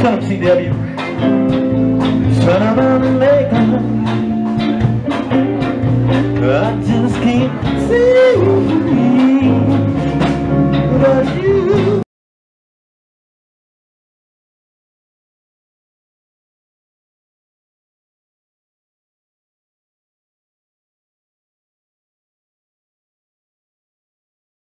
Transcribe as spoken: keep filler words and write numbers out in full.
Shut up, C W. Turn around and make a I just can't see what